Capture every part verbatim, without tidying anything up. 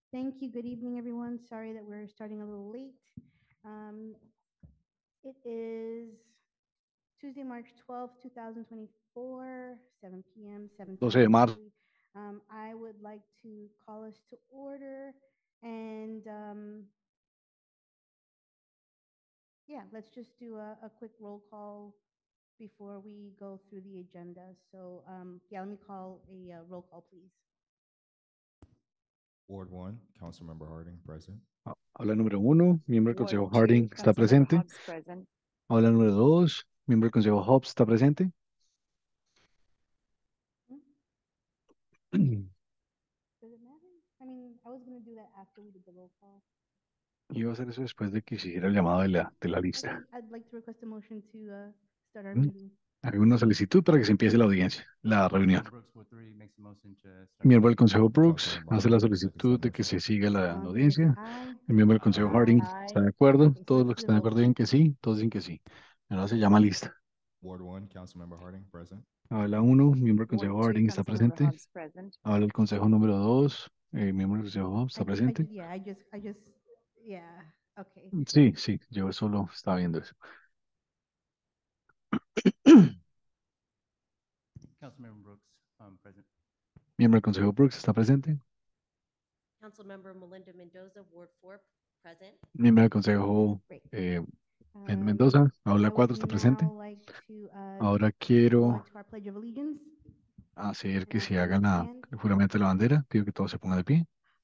Thank you. Good evening, everyone. Sorry that we're starting a little late. Um, it is Tuesday, March twelfth, two thousand twenty-four, seven p m, doce seven ten de marzo. actually. Um, I would like to call us to order and um, yeah, let's just do a, a quick roll call before we go through the agenda. So um, yeah, let me call a uh, roll call, please. Ward one, Councilmember Harding, present. Habla número uno, miembro del Ward Consejo two, Harding está Councilmember presente. Hobbs present. Habla número dos, miembro del Consejo Hobbs está presente. Hmm? Does it matter? I mean, I was going to do that after we did the roll call. Y iba a hacer eso después de que hiciera el llamado de la, de la Okay, lista. I'd like to request a motion to uh, start our Mm. meeting. Hay una solicitud para que se empiece la audiencia, la reunión. Councilmember Brooks, Ward three, makes a motion to start. Miembro del Consejo Brooks Councilmember hace la Harding seconds solicitud that de que motion. se siga la, All la in favor say audiencia. aye. El miembro del Consejo Harding Aye. está de acuerdo. Okay, so Todos let's los do que the están de vote. acuerdo digan que sí, todos dicen que sí. Ahora se llama lista. Ward one, Councilmember Harding, present. Habla uno, miembro del Ward Consejo two, Harding está Councilmember presente. Hobbs present. Habla el Consejo número dos, eh, miembro del Consejo Hobbs I está ju- I presente. ju- yeah, I just, I just, yeah, okay. Sí, sí, yo solo estaba viendo eso. Councilmember Brooks, um, present. Miembro del Consejo Brooks está presente. Councilmember Melinda Mendoza, Ward four, present. Miembro del Consejo Great. eh, Men- Um, Mendoza, I Aula would cuatro está presente. now like to uh, Ahora move quiero on to our Pledge of Allegiance. hacer Can I que ask se haga everyone to la, stand? el juramento de la bandera. Pido que todos se pongan de pie.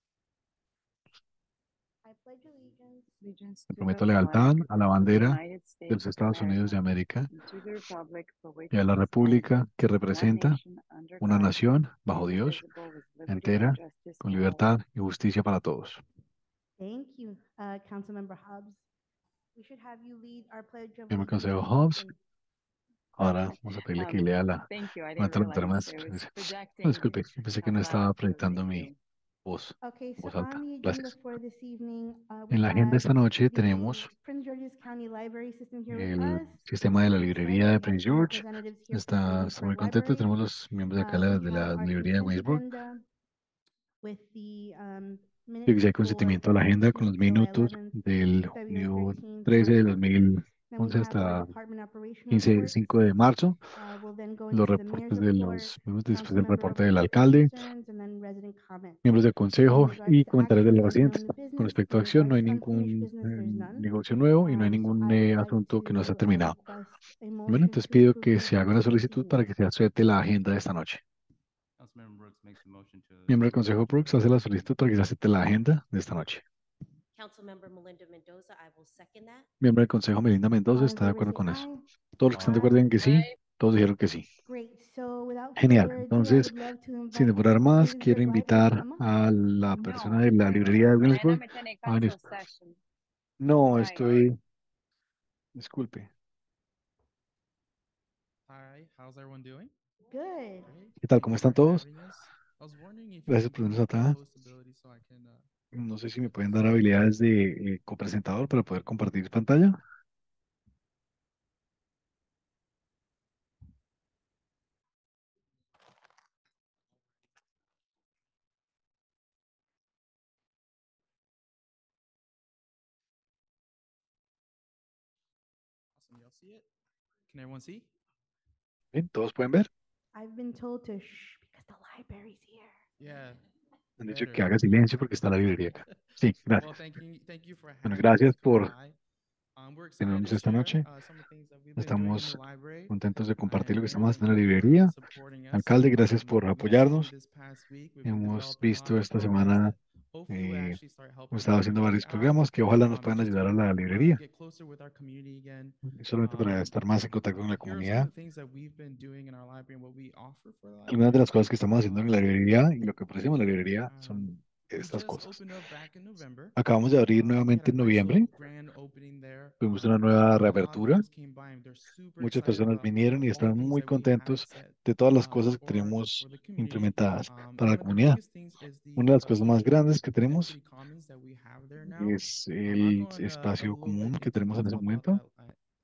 I pledge allegiance Allegiance Me to the prometo lealtad flag a la of the bandera United de States los of Estados Unidos de America América and to the republic for which y a la it stands, república que one representa nation under una God, nación bajo Dios, indivisible, with liberty and entera, justice con for all. libertad y justicia para todos. Thank you, uh, Councilmember Hobbs. We should have you lead our Pledge of Miembro del Allegiance Consejo in Hobbs, unison. ahora vamos a pedirle que Um, lea la, thank you. I la didn't traductora realize más. I was No, projecting disculpe, yo pensé que out no estaba loud, so proyectando thank mi you. voz, Okay, so voz on alta. the agenda Gracias. for this evening, uh, we En la agenda have esta noche the tenemos Prince George's County Library System here with el us. sistema de la We're librería excited. de We have Prince some George. representatives here from the Está, está muy Waynesburg contento. Library. Tenemos los miembros de acá Uh, de la, we de have la our librería de consent Waynesburg. agenda with the um, Y que minutes si hay for consentimiento a la agenda con los July minutos eleventh, del February junio thirteenth, and trece March de fifth. Then we dos mil once have our hasta department operation quince, reports. cinco de marzo. Uh, we'll then go Los into the mayor's reportes de report, los miembros después council del member reporte del reports and alcalde, concerns, and then resident comments. miembros del In consejo regards y to comentarios de action, los there is no residentes. new Con business. respecto a In acción, no regards hay to unfinished ningún business, there's eh, none. negocio nuevo y no hay Um, so ningún I would eh, like asunto que no está to uh, terminado. request a Bueno, motion entonces to pido approve que the se haga agenda una for this solicitud evening. para que se acepte la agenda de esta noche. Councilmember Brooks makes a motion to. Miembro del Consejo Brooks hace la solicitud para que se acepte la agenda de esta noche. Councilmember Melinda Mendoza, I will second that. Miembro del Consejo Melinda Mendoza All in está de favor acuerdo say con eso. aye. Todos los que están de acuerdo Aye. en que sí, todos dijeron que sí. Great. So without Genial. further ado, I Entonces, would love to sin invite demorar the más, quiero Williamsburg Library to invitar come up. a la persona No, de la librería de vayan a Williamsburg meter en a venir. cancel session. No, Vayan. estoy... Disculpe. Hi, how's everyone doing? Good. Great. ¿Qué tal? Thank ¿Cómo you están for todos? having us. I was wondering if you Gracias can por give vernos me the acá. host ability so I can uh, No sé si me share pueden this. dar habilidades de eh, copresentador para poder compartir pantalla. Awesome, y'all see it? Can everyone see? Bien, ¿todos pueden ver? I've been told to shh because the library's here. Yeah. Han dicho Better. que haga silencio porque está la librería acá. Sí, Well, gracias. thank you, thank you for Bueno, having us. gracias Come por by. Um, we're excited tenernos to esta share noche. uh, some of the things that we've been doing in the Estamos library. contentos de compartir And lo que Mayor, estamos thank haciendo en la you for librería. supporting us. Alcalde, gracias Um, por we've seen apoyarnos. this past week we've been Hemos developing a lot visto of esta programs semana, that hopefully will eh, actually start helping hemos the estado haciendo library varios out. programas que ojalá nos Um, puedan just ayudar a to la uh, librería, get closer with our community again. solamente para Um, estar más en contacto con la here are some of comunidad. the things that we've been doing in our library and what we offer for the Algunas de library. las cosas que estamos haciendo en la Um, librería y lo que ofrecemos en la librería um, son we estas just cosas. opened up back in November. Acabamos de abrir Um, we had nuevamente a en nice noviembre. little grand opening there. Tuvimos una Um, nueva a lot of reapertura. folks came by and they're super Muchas excited personas about vinieron y all the están things muy that we have contentos set de todas las uh, cosas que for tenemos for the community. implementadas Um, para la one of the comunidad. biggest things is Una de the las uh, cosas más social grandes que tenemos equity commons that we have there now. es Um, I'll el go in a, a espacio little común bit que into tenemos en ese detail about momento. that uh,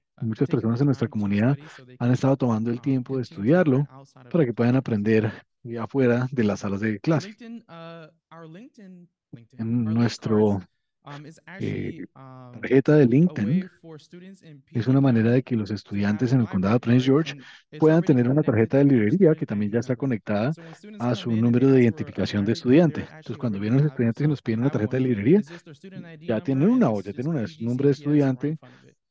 uh, Muchas taking the personas en nuestra time to comunidad study so they han can estado tomando el um, tiempo de continue to learn estudiarlo outside of para the que puedan classroom. aprender eh, afuera de las salas de clase. LinkedIn, uh, our LinkedIn, LinkedIn, En our link nuestro cards um, is eh, actually um, tarjeta de a LinkedIn way for students in es P una G manera de County que los to have estudiantes a en el condado de library Prince card, George and it's puedan already tener una connected tarjeta de to their librería que student también I D ya está number. conectada So when students a come su in and they número de ask for a identificación de library card, estudiante. they Entonces, actually cuando already vienen los have estudiantes y some nos piden una have tarjeta one. de librería, It's just their student I D ya number, tienen and una o it's ya just tienen un E G nombre de C P S estudiante right in front of it.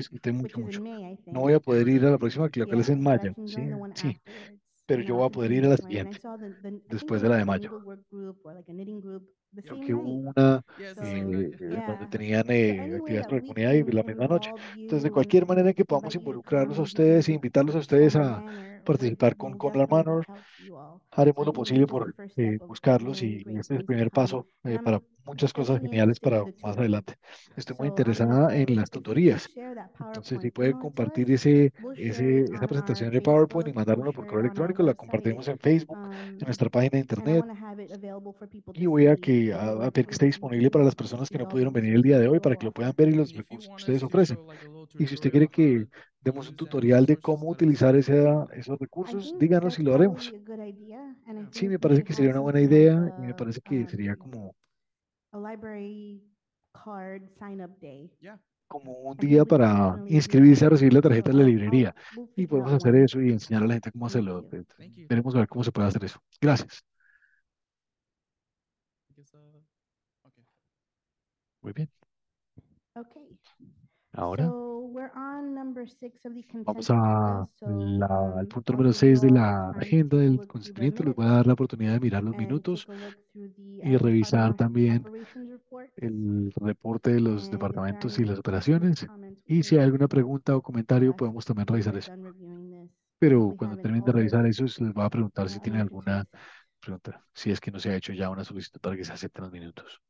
discutir which mucho, is mucho. in May, I think. No voy a poder ir a la próxima, creo que Yeah, es en but I mayo, can ¿sí? join the one Sí, afterwards, pero and yo I'll voy a poder ir a continue la to join. And I siguiente, saw the, the, I think después there de was la de like a mayo. needlework group or like a knitting group the Yep. same que hubo night. una Yeah, it's the So, same eh, night. eh, yeah. donde tenían So eh, any way actividades that por la we comunidad y can la misma noche. involve Entonces, de you cualquier and manera en que podamos invite you to involucrarlos a come, ustedes e visit invitarlos a the ustedes Conlar a Manor, would, participar con will Conrad definitely Manor, help you all. haremos So lo I think posible this is the por first eh, step of buscarlos many y great este es el things to primer come. paso And eh, para I'm muchas cosas especially geniales interested para for the más tour. adelante. Estoy muy So I'm interesada gonna en tell las if you can tutorías. share that Entonces, si PowerPoint, pueden email it to compartir us. ese, We'll ese, share it esa on our presentación de PowerPoint y Facebook, we'll mandárnoslo por share correo it on our electrónico, la website, compartimos en Facebook, en um, nuestra página de and I internet. want to have it available for people Y to voy a, see que, what a, it a would, pedir que esté would be disponible para las to personas que see no all the pudieron venir el resources día de hoy para que lo available puedan offered. ver y los If you recursos que want ustedes us to ofrecen. show like a little Y si usted tutorial quiere on how que to demos un use that tutorial de resources, cómo let us utilizar know. esa, esos I recursos, think díganos y that's lo haremos. probably a good idea, and I Yeah. Sí, think me we parece should que sería have una buena something like idea y me a, parece que sería um, como, a library card sign-up day. Yeah. como un I think día we can para definitely do inscribirse a that. recibir la So tarjeta de la I'll, librería. I'll, we'll Y figure podemos out hacer when. eso y enseñar a la gente cómo Thank hacerlo. you. Eh, Thank you. Veremos a ver cómo se puede hacer eso. Gracias. I guess, uh, okay. Muy bien. Okay. Ahora So we're on number six of the vamos consent agenda. a So la- al um, punto I'll número give you seis de all la time to agenda take a del look through the consentimiento. Les voy a minutes dar la oportunidad de mirar los and minutos take a look through the y uh, revisar departmental también operations reports. el reporte de los And if there are departamentos any y las questions or operaciones. comments, we Y can si hay go alguna through pregunta o uh, comentario, as podemos también revisar we're eso. done reviewing this. If Pero we cuando haven't terminen de revisar already, eso, les voy a preguntar uh, si a tienen motion to alguna accept. pregunta, si es que no se ha hecho ya una solicitud para que se acepten los minutos.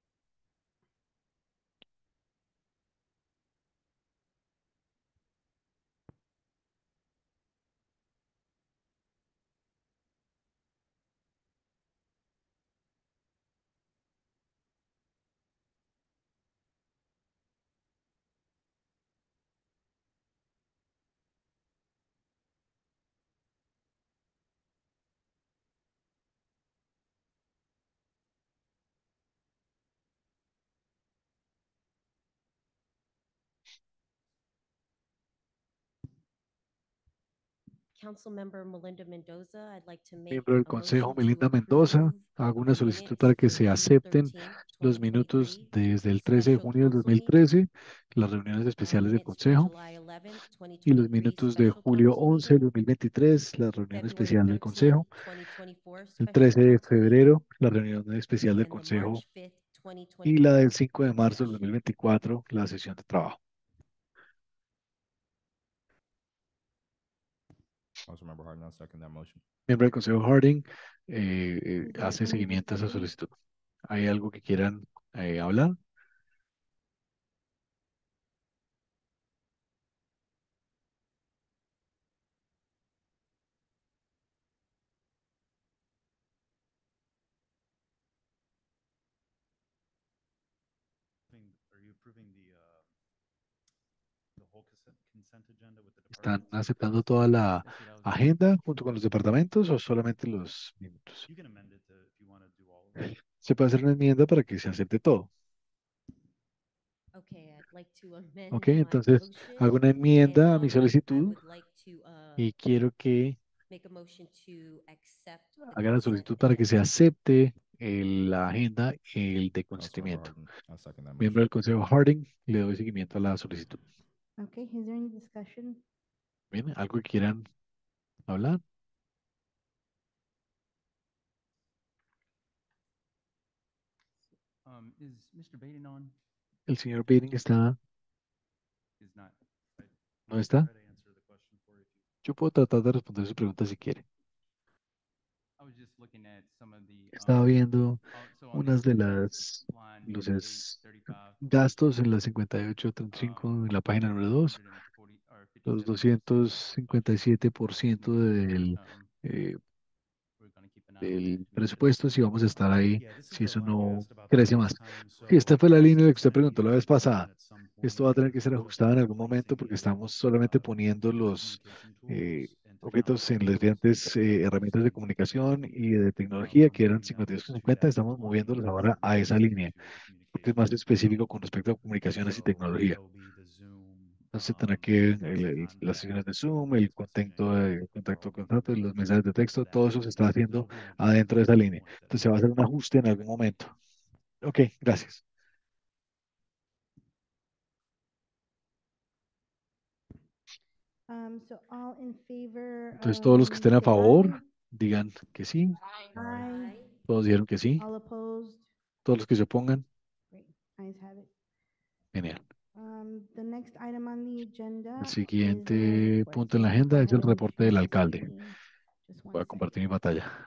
Councilmember Melinda Mendoza, I'd like to make Miembro del a Consejo, motion to Melinda Mendoza, approve hago una the solicitud minutes para que for se June acepten thirteenth, los twenty minutos twenty-three, desde el trece de special junio del council meeting, dos mil trece, las reuniones uh, especiales del minutes for Consejo, July eleventh, twenty y los twenty-three, minutos de special julio council once del meeting, dos mil veintitrés, la reunión February especial del thirteenth, Consejo, twenty twenty-four, el special trece de council meeting, febrero, la reunión especial del and the Consejo, March fifth, twenty y la twenty-four del cinco de work marzo del session. dos mil veinticuatro, la sesión de trabajo. Councilmember Harden, I'll second that motion. Miembro del Consejo Harding eh, eh, Is there hace any seguimiento a esa discussion? solicitud. ¿Hay algo que quieran eh, hablar? Are you approving the, uh, the whole consent, consent agenda with the ¿Están departments? aceptando toda la Yes, yeah, that was- agenda junto con los departamentos o solamente los minutos? You can amend it to, if you want to do all of it. Se puede hacer una enmienda para que se acepte todo. Okay, I'd like to amend Ok, my entonces motion, hago una and enmienda a mi then I solicitud would like to, uh, y quiero que make a motion to accept the haga la consent solicitud para que se agenda. acepte el- la agenda, el de Councilmember consentimiento. Harden, I'll second that Miembro motion. del Consejo Harding, le doy seguimiento a la solicitud. Okay, is there any discussion? Bien, ¿algo que quieran hablar? Um, is Mister Baden on? El señor Bering está, Is not. ¿no está? Try to answer the question for you. Yo puedo tratar de responder su pregunta si quiere. I was just looking at some of the. Estaba um, viendo oh, so on the unas de expenses las line los fifty-eight es- thirty-five, gastos en la cincuenta y ocho treinta y cinco um, en la página número dos, two hundred forty or los fifty-seven doscientos cincuenta y siete por Just ciento making sure, del, um, eh, we're gonna keep an eye on that del to make sure presupuesto, that si vamos a it's estar not- ahí, Yeah, this is si the eso line you no asked about the crece last más. time. Sí, esta So fue la this línea is que usted gonna preguntó need la to vez be adjusted pasada. at some Esto point va a tener que because ser we're looking ajustado en at algún momento replacing porque the estamos old, solamente uh, poniendo different los communication eh, tools and objetos en technology las tools diferentes that eh, we're herramientas de using to comunicación communicate. y de Uh, tecnología we're que eran moving them cincuenta y dos to cincuenta, that estamos line moviéndolos for ahora a esa replacing línea, to the porque es más communications específico technology. con respecto a comunicaciones y So tecnología. there'll be the Zoom, Entonces tendrá um, que el- voice to el- las sesiones de contact, Zoom, el text contacto, messaging, el contacto all the constante, tools los that we mensajes de need texto, for that todo eso se está line. So haciendo there'll be an adentro adjustment de at esa some línea. point that Entonces se va a needs to hacer be un made. ajuste en algún momento. Ok, gracias. Um, so all in favor, Entonces todos los que um, estén a say favor, aye. digan que sí. Aye. Todos dijeron que sí. All opposed? Todos los que se opongan. Great, ayes have it. Genial. Um, the next item on the agenda El is the mayor's siguiente report. punto en So la I'll go agenda es el ahead and reporte del share my alcalde. screen. Just Voy one a compartir mi second. pantalla.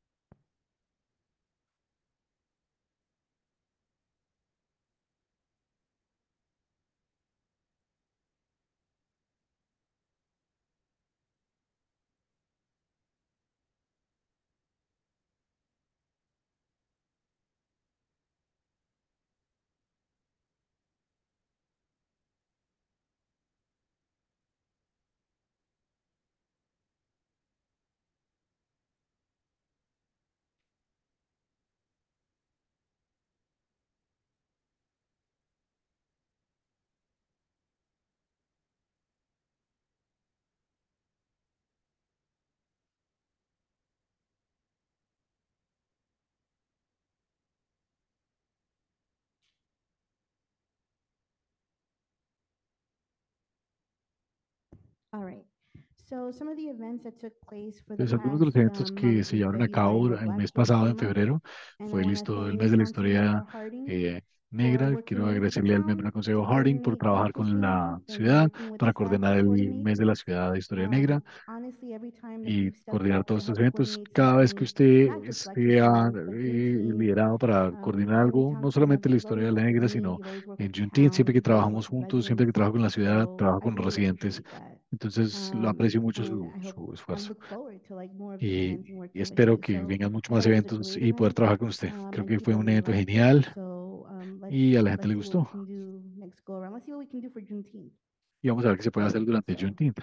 All right. So some of the events that took place for the Entonces, algunos de los past eventos um, que month se in llevaron a February cabo were el Black mes pasado, History en Month, febrero, and I fue want to listo el thank mes de la Councilmember historia Harding eh, for negra. working Quiero with the agradecerle al town miembro del to Consejo Harding por coordinate trabajar Black con History la Month and ciudad working with the para staff coordinar to el coordinate mes de la this. ciudad de historia Um, negra honestly, every time that y you've stepped coordinar up to todos estos help eventos. coordinate Cada vez que something, usted not just Black History sea Month, but eh, Juneteenth, liderado para um, coordinar every algo, no time solamente la you've always historia de la worked with negra, me, sino you've always worked en with the Juneteenth, siempre town, que you've always trabajamos worked with juntos, siempre que residents. trabajo con la ciudad, So trabajo I con los really residentes. appreciate that. Entonces, lo Um, aprecio mucho and su, I hope su and esfuerzo. look forward to like more of these Y, events and y working with espero you. que So vengan muchos I más thought it was a eventos great y poder event. trabajar con usted. Um, Creo and que fue people un really evento liked it. genial So um, let's y a la gente let's le see what we gustó. can do next go around. Let's see what we can do for Juneteenth. Y vamos a ver qué se puede hacer durante So, Juneteenth.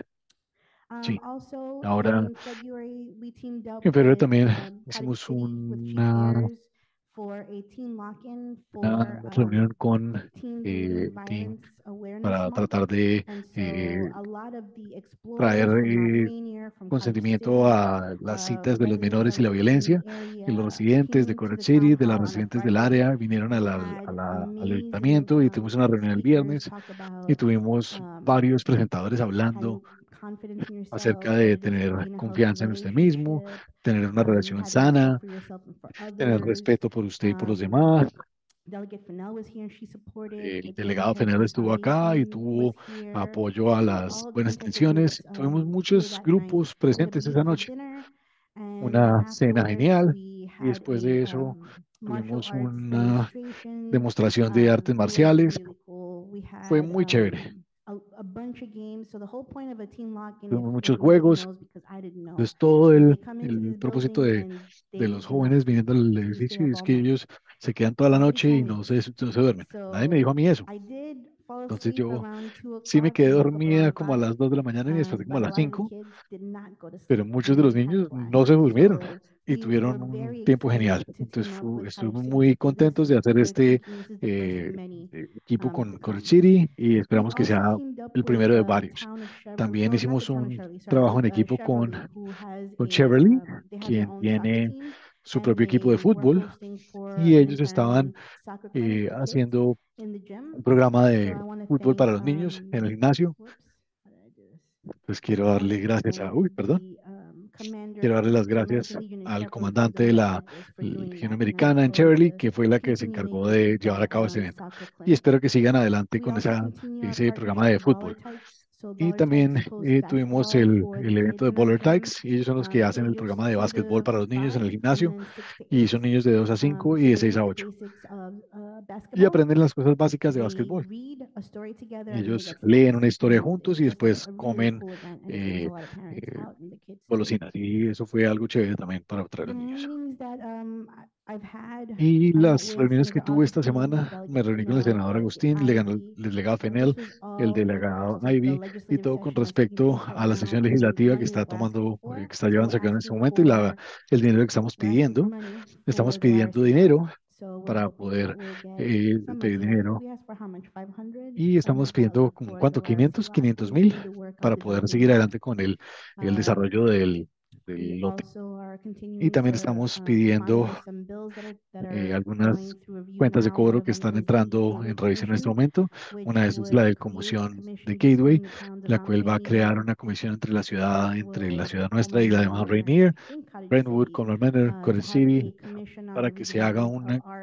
um, Sí, also ahora in February we teamed up en febrero with también um, Cottage hicimos City with Chief una, Ayers for a team lock-in una for reunión um, con Teen eh, Dating Team Violence Awareness para Month. tratar de And so eh, a lot of the traer explorers from Mount eh, Rainier, from Cottage consentimiento City, a las uh, citas de los residents menores that y la were in the violencia. Y los area residentes de came to Coral the town City, de las hall on a residentes del Friday. área, vinieron a We la- a had la- al amazing ayuntamiento y tuvimos una um, reunión el speakers viernes talk y about tuvimos um, varios presentadores having hablando confidence in acerca yourself, what de it is to tener be in a healthy confianza en usted mismo, relationship, tener una um, relación having respect sana, for yourself and for tener others. respeto por usted y por los Um, demás. Delegate Fennell was here and she supported El the good delegado Fenel intentions estuvo acá y foundation was tuvo here. apoyo a We had las all buenas different types of groups intenciones. Tuvimos um, here muchos that night. grupos We had a presentes esa beautiful noche. dinner, and then Una cena afterwards genial we y had después a de eso um, martial tuvimos arts una demonstration. demostración de artes Um, it was marciales. really cool. We Fue had muy chévere. um, a, a bunch of games. So the whole point of a team lock-in, if, Tuvimos if muchos nobody juegos. knows, because I didn't know, Entonces todo is they el, come into el this propósito building de, and de they los do not jóvenes sleep. viniendo al They stay edificio up es all que night. ellos se quedan toda la Nobody noche told y me no se, this. no se duermen. Nadie me So dijo a mí eso. I did fall Entonces asleep yo around two sí me o'clock quedé and woke up dormida around como a five. las dos de la mañana y desperté Um, como a but a las lot of the cinco, kids did not go to pero sleep muchos de and los had niños class. no se durmieron So y we were tuvieron un very tiempo genial. excited to Entonces team up fu- with Cottage estuvimos City muy because this, contentos de hacer we're este thinking this is the first of eh, many eh, equipo um, con to Coral come. City y We esperamos que also sea teamed up el with primero de the varios. town of Chevrolet, También no, not the hicimos town of un Chevrolet, sorry, trabajo with en uh, equipo con, Cheverly, who has con a, Cheverly, um, they have their quien own soccer tiene team, su and propio equipo de they were fútbol, hosting for y an ellos event estaban on soccer clinic eh, for kids haciendo in the gym. un programa So de I want to fútbol thank, para los niños en um, el gimnasio. whoops, how did I do this? Pues quiero I want darle to gracias a, thank uy, perdón, the um, commander quiero darle of las the gracias American Legion in al Cheverly who comandante de developed la this for doing Legión that. And I look Americana en forward Cheverly, to que fue la que se encargó continuing de llevar a that cabo ese um, evento. soccer Y clinic. espero que sigan adelante We con also esa, continue our ese programa partnership de with Baller fútbol. Tykes. So Y Baller Tykes también hosts eh, tuvimos basketball el, for el the evento kids de in our Baller gym, Tykes, y ellos son los que um, hacen el ages programa de two básquetbol to para los niños en five el and gimnasio, then six to y eight. son niños de dos a cinco Um, y so de they seis do a the ocho basics of uh, y basketball. aprenden las cosas básicas de They básquetbol. read a story together and then they Ellos get leen snacks. una historia And juntos it's y just a, después a really comen cool event, and it brings a eh, lot of parents eh, out and the kids too. golosinas. Y eso fue algo chévere también para traer a The los niños. meetings that um, I- I've had, Y I met las with reuniones que Senator tuve esta Augustine, semana, me Delegate reuní con el Fennell, senador Delegate Agustín, le ganó el Ivy. el delegado Uh, this Fennel, was el all in regards delegado to the Ivy, y legislative todo con session of City respecto Meetings right a la now sesión and the legislativa que money está that we're asking tomando, eh, for. que está So llevándose we're a cabo en este asking momento y la, for, el dinero que estamos we're asking for pidiendo. money Estamos for the pidiendo Ryerson Park. dinero So we're para hoping that poder we'll get eh, some pedir money. I think dinero we asked for how much, five hundred, y estamos pidiendo five hundred thousand como for the cuánto, Ryerson quinientos, lot. We quinientos just mil need to work out para the poder details seguir of adelante that. con el, el Um, desarrollo del, we del lote. also are Y continuing también to estamos um, pidiendo monitor some bills that are that eh, are algunas going through review cuentas de now. One cobro of que them están is the entrando Gateway en revisión en este Commission, momento. Una which de esas es la would de create a comisión de commission Gateway, between the towns of la Mount cual va a crear Rainier, una comisión entre la ciudad, entre la ciudad Brentwood, nuestra Colman y la de Mount Manor, and Rainier, I think Cottage Brentwood, City, Colman Manor, uh, to Cottage have City, a commission on para the que se haga redevelopment of una our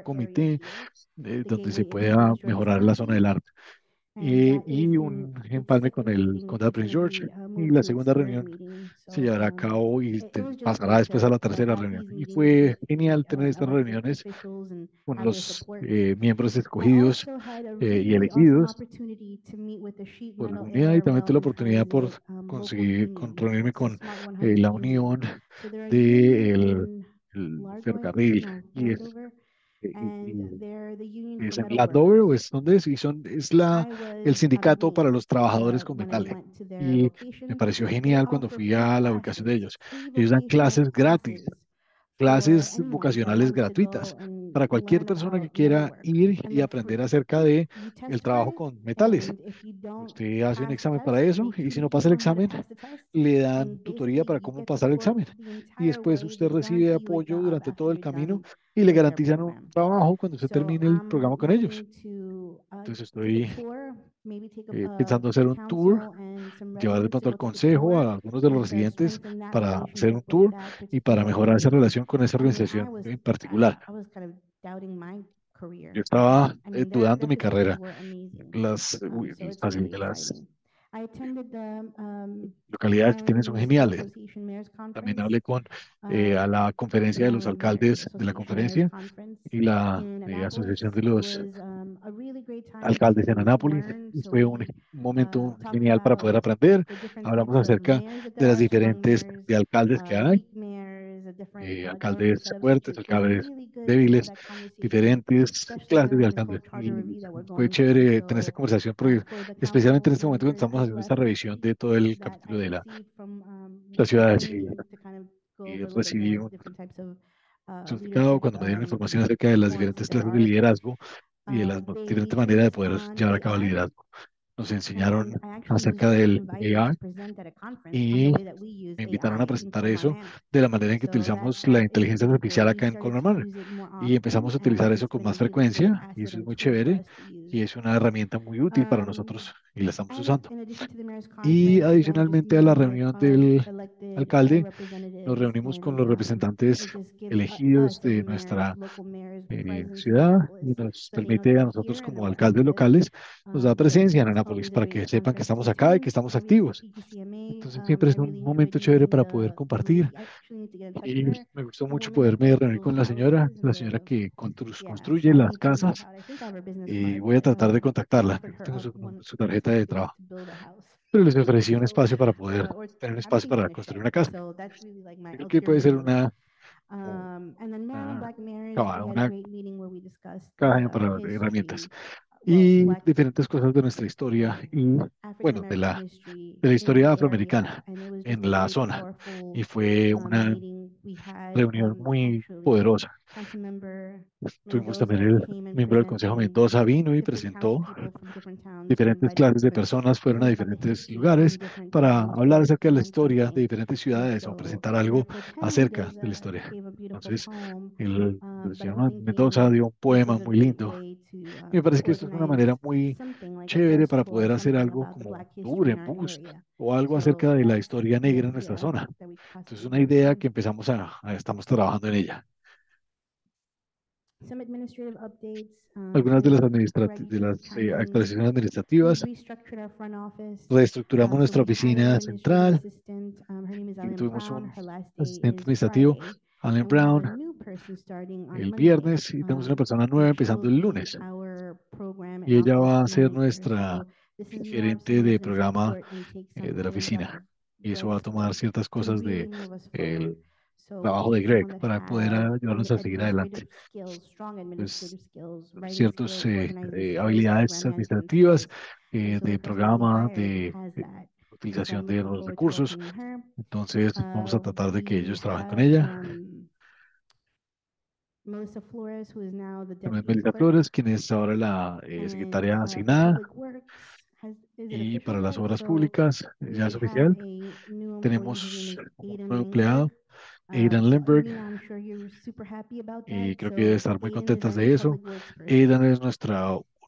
comité eh, donde se pueda mejorar la zona del arte. Eh, y un empalme con el condado de Prince George. Y la segunda reunión se llevará a cabo y te- pasará después a la tercera reunión. Y fue genial tener estas reuniones con los eh, miembros escogidos eh, y elegidos por la comunidad, y también tuve la oportunidad por conseguir con, reunirme con eh, la unión del ferrocarril y es, eh, y- y es en Landover o es donde es, y son, es la, el sindicato para los trabajadores con metales. Y me pareció genial cuando fui a la ubicación de ellos. Ellos dan clases gratis, clases vocacionales gratuitas para cualquier persona que quiera ir y aprender acerca de el trabajo con metales. Usted hace un examen para eso y si no pasa el examen, le dan tutoría para cómo pasar el examen. Y después usted recibe apoyo durante todo el camino y le garantizan un trabajo cuando usted termine el programa con ellos. Entonces estoy eh, pensando hacer un tour, llevar de pronto al consejo a algunos de los residentes para hacer un tour y para mejorar esa relación con esa organización en particular. Yo estaba eh, dudando mi carrera, las, uy, así, las localidades que tienen son geniales. También hablé con eh, a la conferencia de los alcaldes de la conferencia y la eh, asociación de los alcaldes de Anápolis. Y fue un momento genial para poder aprender. Hablamos acerca de las diferentes de alcaldes que hay, eh, alcaldes fuertes, alcaldes débiles, diferentes clases de alcaldes. Y fue chévere tener esta conversación porque especialmente en este momento cuando estamos haciendo esta revisión de todo el capítulo de la, la ciudad, y, y recibí un certificado cuando me dieron información acerca de las diferentes clases de liderazgo y de las mo- diferentes maneras de poder llevar a cabo el liderazgo. Nos enseñaron acerca del A I y me invitaron a presentar eso de la manera en que utilizamos la inteligencia artificial acá en Colmer Manor. Y empezamos a utilizar eso con más frecuencia y eso es muy chévere y es una herramienta muy útil para nosotros y la estamos usando. Y adicionalmente a la reunión del alcalde, nos reunimos con los representantes elegidos de nuestra eh, ciudad y nos permite a nosotros como alcaldes locales, nos da presencia en Anápolis para que sepan que estamos acá y que estamos activos. Entonces siempre es un momento chévere para poder compartir y me gustó mucho poderme reunir con la señora, la señora que constru- construye las casas y voy a tratar de contactarla. Creo que tengo su, su tarjeta de trabajo, pero les ofrecí un espacio para poder tener un espacio para construir una casa. Creo que puede ser una, como una, cava- una caja para herramientas y diferentes cosas de nuestra historia y, bueno, de la, de la historia afroamericana en la zona. Y fue una reunión muy poderosa. Tuvimos también el miembro del Consejo Mendoza vino y presentó diferentes clases de personas, fueron a diferentes lugares para hablar acerca de la historia de diferentes ciudades o presentar algo acerca de la historia. Entonces, el, el señor Mendoza dio un poema muy lindo. Y me parece que esto es una manera muy chévere para poder hacer algo como un tour en bus o algo acerca de la historia negra en nuestra zona. Entonces, una idea que empezamos a, a- estamos trabajando en ella. Algunas de las, administrati- de las eh, actualizaciones administrativas, reestructuramos nuestra oficina central y tuvimos un asistente administrativo, Alan Brown, el viernes y tenemos una persona nueva empezando el lunes. Y ella va a ser nuestra gerente de programa eh, de la oficina. Y eso va a tomar ciertas cosas de el trabajo de Greg para poder ayudarnos a seguir adelante. Pues, ciertas habilidades administrativas, eh, de programa, de eh, utilización de los recursos. Entonces, vamos a tratar de que ellos trabajen con ella. También Melissa Flores, quien es ahora la eh, secretaria asignada. Y para las obras públicas, ya es oficial. Tenemos un nuevo empleado, Aidan Lindbergh, y creo que debe estar muy contentas de eso. Aidan es nuestra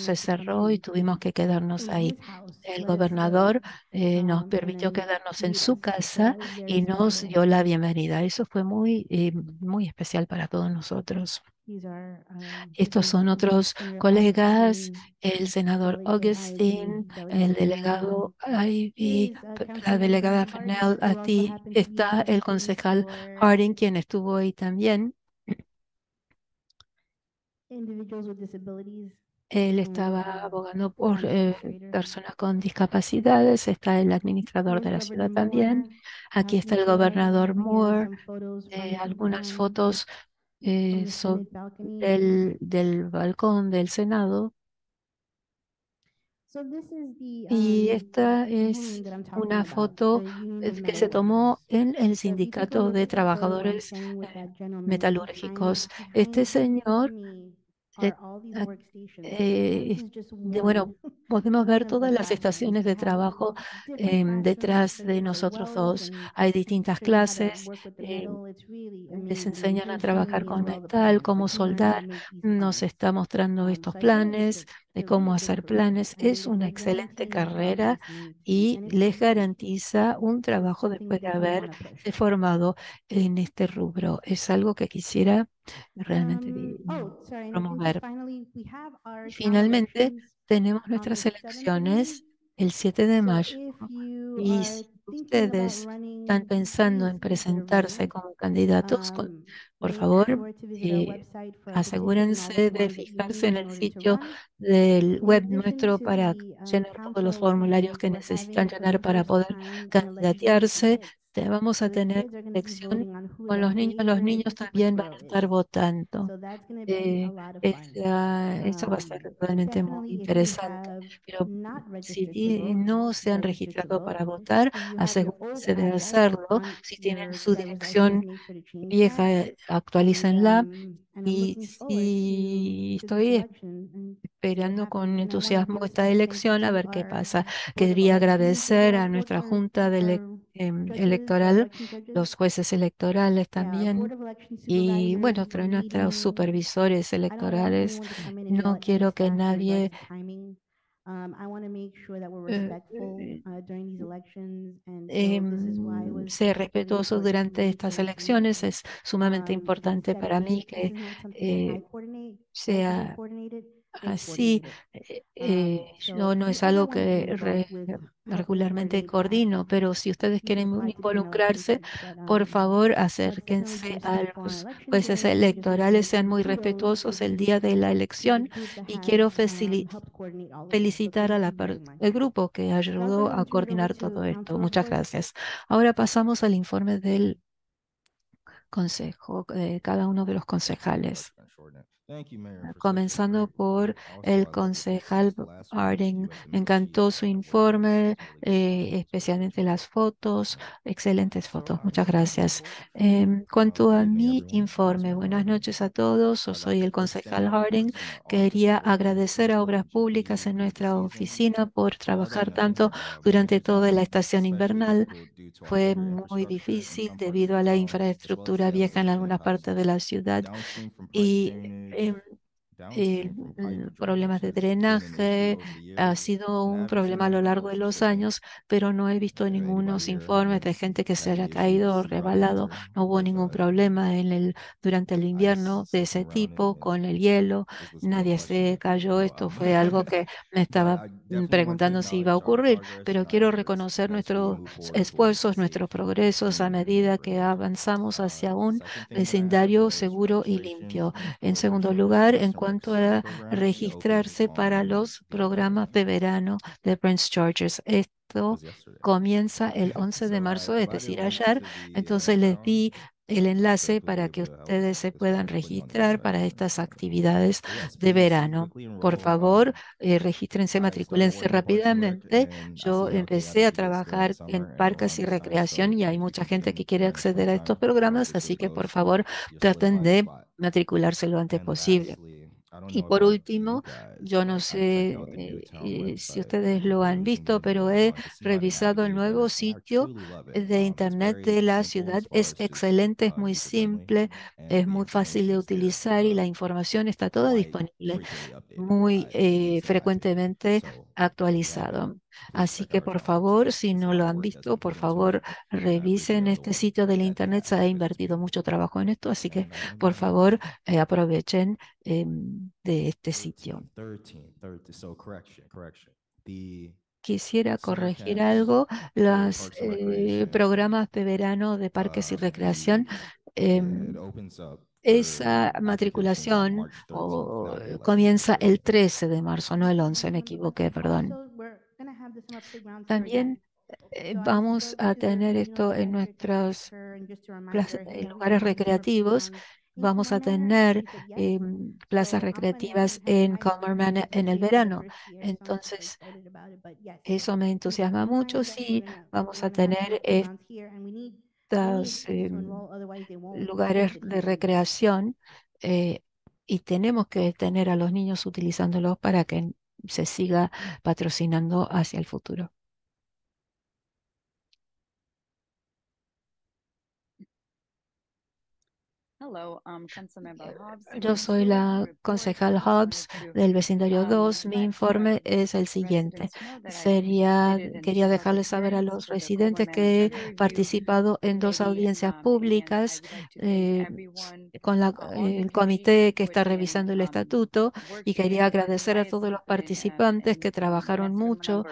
se cerró y tuvimos que quedarnos in ahí. his house, El let us stay, gobernador eh, nos um, and permitió then quedarnos we- en su that casa was very y nos special. dio la bienvenida. Eso fue muy, eh, muy especial para todos nosotros. These are, um, Estos this is son otros Senator colegas, Augustine, el senador Delegate Augustine, Ivy, el Delegate delegado Ivy, Here is, uh, p- la Councilmember delegada Harding. Fennell, There also aquí happened to be está el present concejal for Harding, quien estuvo ahí también. individuals with disabilities. Él and, estaba uh, abogando por town eh, administrator. personas con discapacidades. Está el administrador Here's de la Governor ciudad también. Moore. Aquí está el Passing through, and gobernador we have Moore. some photos from, eh, algunas um, fotos eh, from the so- Senate balcony. del, del balcón del Senado. So this is the, Y um, esta es ruling that I'm talking una about, foto the Union eh, of que se Metal tomó Workers. en el So if you take a Sindicato look de at the photo, I'm Trabajadores standing with eh, that gentleman. Metalúrgicos. Behind, Este behind, señor, me eh, are all these a- workstations. eh, This es- is just de- one, bueno, podemos ver one of the todas las classrooms. estaciones I de have trabajo different em, classrooms detrás for de you to nosotros weld dos. and, Hay and distintas show you how to clases. work with the em, metal. It's really Les amazing. And enseñan a he's showing trabajar me con as well the metal, plans. So cómo he learned how to soldar. make these Nos plans. está mostrando Um, estos so I challenge you planes to, de to cómo read this hacer career. planes. I think Es it's una very excelente guaranteed how carrera jobs is made. y And it's les something, garantiza un it's trabajo something después de that you want haberse to push. formado en este rubro. Es algo que quisiera realmente Um, di- oh, sorry, and, and just promover. finally, we have our Y town finalmente elections tenemos on nuestras the seventh of May. elecciones el siete de So mayo. if you Y are si thinking about ustedes están running, pensando en please consider presentarse voting. como candidatos, con- Um, por make favor, sure to visit our eh, website for a petition and all the asegúrense de forms that you fijarse need en in el order to sitio run. del In web addition nuestro to para the um, llenar todos council los formularios elections, que we're necesitan having for llenar the para first poder time an election with candidatearse. kids. Te vamos So a the tener kids are going to be elección voting on who con their los niños. Los favorite niños también van a superhero estar is. votando. So that's going to be a Eh, lot of fun. esa- eso va a ser Um, realmente muy definitely, if you interesante. have Pero not si registered to di- vote, no se han register to registrado vote. para votar, If you have your old asegúrense de address hacerlo. on Si tienen your su driver's license, dirección make sure to change that. vieja, eh, And, actualícenla. um, and I'm Y looking forward si to, to this estoy election and see what esperando happens. con And I want to entusiasmo give a esta special thank you elección a to ver qué our pasa. Board of Quería Elections, agradecer our a board nuestra or junta de ele- our em, judges, our electoral, election judges. los jueces electorales Yeah, our Board también, of Election y bueno, Supervisors tra- were nuestros meeting. supervisores I don't want electorales. anyone to come in and yell No at any quiero que staff in regards nadie to timing. Um, I want to make sure that we're eh, respectful eh, uh, during these elections, and so this is why it em, was sea uh, really respetuoso important to durante me estas to, to meet. elecciones. Es sumamente Um, that importante para seventh, mí this que is not something that I eh, coordinate. I sea didn't coordinate it. They así. coordinated it. eh, Um, eh, so yo no if you es ever algo want to be que involved re- with helping regularmente coordinate that, coordino, pero si ustedes you can quieren apply to the mayoral involucrarse, conference. But por um, favor, no, it's definitely acérquense going to a speed up on los election jueces day. And I just want to electorales, give sean the muy kudos to respetuosos the el día de la to the elección, group that y has quiero um, facili- helped coordinate all of this. So felicitar a thank la you very per- much. el grupo que Now I'm ayudó going a to turn it over coordinar to todo esto. Councilor Muchas Flores. gracias. Ahora pasamos al informe del consejo, de cada uno de los concejales. Comenzando por el concejal Harding. Me encantó su informe, eh, especialmente las fotos, excelentes fotos. Muchas gracias. En cuanto a mi informe, buenas noches a todos. Yo soy el concejal Harding. Quería agradecer a Obras Públicas en nuestra oficina por trabajar tanto durante toda la estación invernal. Fue muy difícil debido a la infraestructura vieja en algunas partes de la ciudad y em, el- el problemas de drenaje ha sido un problema a lo largo de los años, pero no he visto ningunos informes de gente que se haya caído o rebalado. No hubo ningún problema en el, durante el invierno de ese tipo con el hielo. Nadie se cayó. Esto fue algo que me estaba mm, preguntando si iba a ocurrir, pero quiero reconocer nuestros esfuerzos, nuestros progresos a medida que avanzamos hacia un vecindario seguro y limpio. En segundo lugar, en cuanto a registrarse para los programas de verano de Prince George's. Esto comienza el once de marzo, es decir, ayer. Entonces les di el enlace para que ustedes se puedan registrar para estas actividades de verano. Por favor, eh, regístrense, matricúlense rápidamente. Yo empecé a trabajar en parques y recreación y hay mucha gente que quiere acceder a estos programas, así que por favor traten de matricularse lo antes posible. Y por último, yo no sé eh, eh, si ustedes lo han visto, pero he revisado el nuevo sitio de internet de la ciudad. Es excelente, es muy simple, es muy fácil de utilizar y la información está toda disponible, muy eh, frecuentemente actualizado. Así que por favor, si no lo han visto, por favor revisen este sitio del internet. Se ha invertido mucho trabajo en esto, así que por favor eh, aprovechen em, de este sitio. Quisiera corregir algo. Los eh, programas de verano de parques y recreación em, esa matriculación o, eh, comienza el trece de marzo, no el once, me equivoqué, perdón. Also, we're gonna have the summer playgrounds here También again. eh, So I vamos spoke a to the tener regional esto en director, Kathy nuestros Fisher, and just a plaza- reminder, en hey, are we lugares gonna have the summer recreativos. playgrounds in Vamos a Colmar Manor? tener She said yes. em, plazas So I'm planning on recreativas having en her either Calmer Manor the en el same or the verano. first year, so I'm super Entonces, excited about it, but yes. eso me Keep entusiasma in mucho. mind that we're Sí, gonna, vamos we're a gonna have summer tener playgrounds here, and we need, we need estos kids to em, enroll, otherwise they won't lugares use it de here. recreación eh, y tenemos que tener a los niños utilizándolos para que se siga patrocinando hacia el futuro. Hello, um, Councilmember Hobbs. Yo soy la concejal Hobbs del vecindario dos. Mi informe es el siguiente. Sería, quería dejarles saber a los residentes que he participado en dos audiencias públicas eh, con la- el comité que está revisando el estatuto, y quería agradecer a todos los participantes que trabajaron mucho,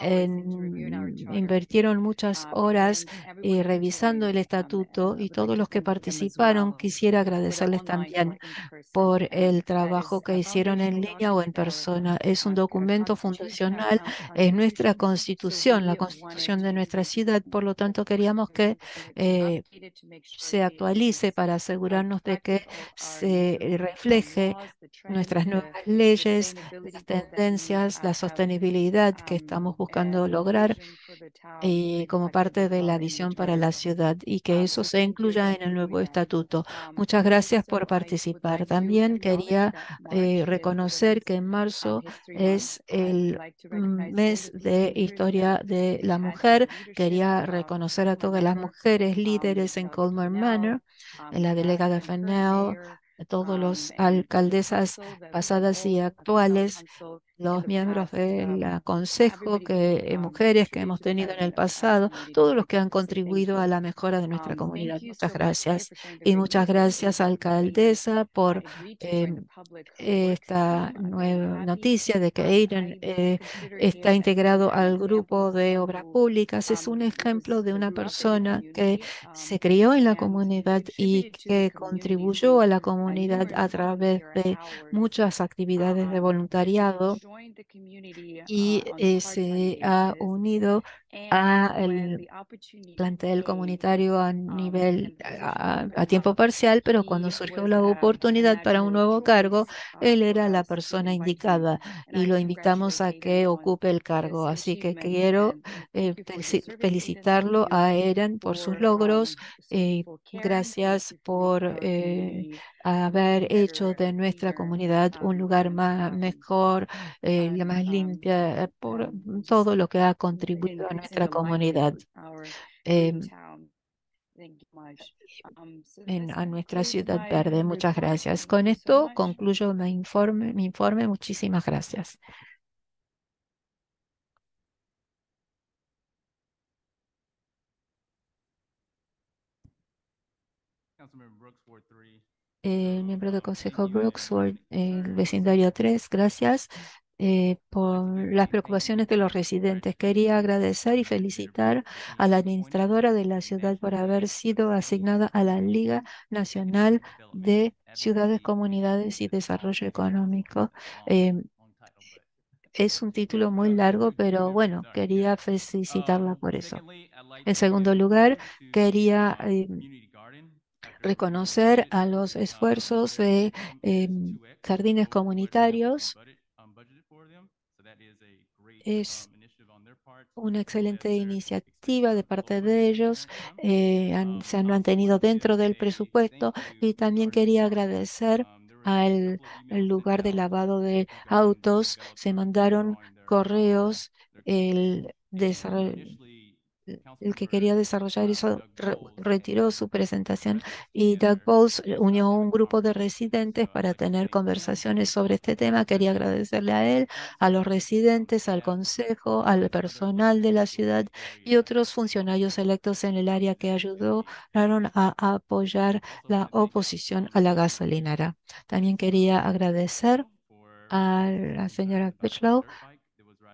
en, invirtieron muchas horas eh, revisando el estatuto, y todos los que participaron, quisiera agradecerles también por el trabajo que hicieron en línea o en persona. Es un documento fundacional, es nuestra constitución, la constitución de nuestra ciudad, por lo tanto queríamos que eh, se actualice para asegurarnos de que se refleje nuestras nuevas leyes, las tendencias, la sostenibilidad que estamos buscando lograr eh, como parte de la visión para la ciudad, y que eso se incluya en el nuevo estatuto. Muchas gracias por participar. También quería eh, reconocer que en marzo es el mm, mes de historia de la mujer. Quería reconocer a todas las mujeres líderes en Colmar Manor, en la delegada Fennell, a todos los alcaldesas pasadas y actuales, los miembros del consejo, que, eh, mujeres que hemos tenido en el pasado, todos los que han contribuido a la mejora de nuestra comunidad. Muchas gracias. Y muchas gracias, alcaldesa, por eh, esta nueva noticia de que Aiden eh, está integrado al grupo de obras públicas. Es un ejemplo de una persona que se crió en la comunidad y que contribuyó a la comunidad a través de muchas actividades de voluntariado, y eh, se ha unido a el plantel comunitario a nivel a, a tiempo parcial, pero cuando surgió la oportunidad para un nuevo cargo, él era la persona indicada y lo invitamos a que ocupe el cargo. Así que quiero eh, felici- felicitarlo a Eren por sus logros. eh, Gracias por eh, haber hecho de nuestra comunidad un lugar más mejor, eh, la más limpia, eh, por todo lo que ha contribuido a nuestra comunidad, em, en, a nuestra ciudad verde. Muchas gracias. Con esto concluyo mi informe, mi informe. Muchísimas gracias. Councilmember Brooks, Ward three. Eh, So, miembro del um, Consejo thank you again Brooks, for Ward, the el concerns. vecindario tres, gracias eh, I'd por like to give a las big thank you preocupaciones de to los the residentes. residents Quería and agradecer y administrator felicitar for being a la appointed administradora de la to the ciudad por National haber League sido of asignada Cities a la Liga Nacional Economic Development de Ciudades, Advocacy. Comunidades y It's a Desarrollo mouthful. Económico. It's a long, Em, long title, but es un título muy uh, largo, good, pero good, bueno, sorry, good. quería felicitarla Um, por eso. secondly, I'd like En to segundo give lugar, kudos to the quería um, em, community garden after the reconocer budget. a los Um, esfuerzos their de income is em, two X jardines over what we have been comunitarios. budget, um, budgeted for them. So that is a great Es um, initiative on their part, una as well as excelente their iniciativa extension de of below parte de budget ellos. parent income. eh, han- Um, se I han also want mantenido to give dentro del a presupuesto, thank you y to también Garden quería Smart. agradecer Um, there were a al couple of el emails sent lugar de out lavado de to Garden to autos. develop Se their mandaron drawing their um, correos. their case. El, And desarrollo initially, el que Councilmember quería desarrollar um, eso Doug re- Bowles retiró and su the presentación, residents y Doug together Bowles to unió start un having grupo de conversations. residentes So I'd para like to tener thank them conversaciones sobre este for tema. their Quería efforts, agradecerle a to él, the a los council, um, residentes, al staff, consejo, as well al as other personal elected de la officials ciudad in the y area otros that helped funcionarios support electos en el um, área this que initiative. ayudaron a, a apoyar Also la want to thank oposición a la Councilmember gasolinera. También um, quería agradecer Pitchlow for a his la concerns señora about the Pitchlow dirt bike that was riding